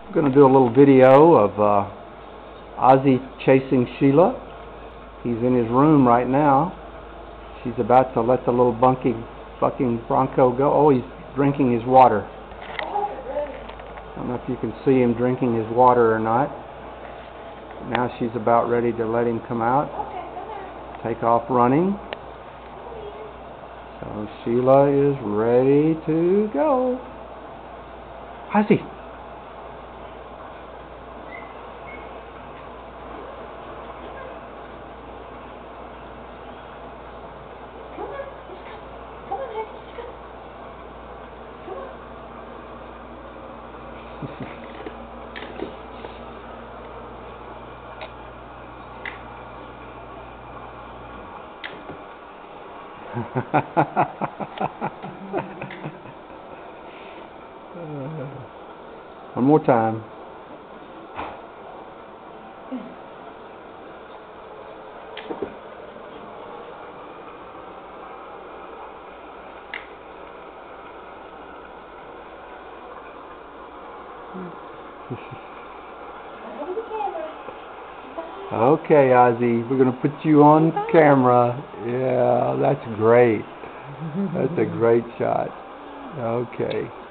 I'm going to do a little video of Ozzie chasing Sheila. He's in his room right now. She's about to let the little bucking bronco go. Oh, he's drinking his water. I don't know if you can see him drinking his water or not. Now she's about ready to let him come out. Take off running. So Sheila is ready to go. Ozzie. One more time. Okay, Ozzie, we're going to put you on camera. Yeah, that's great. That's a great shot. Okay.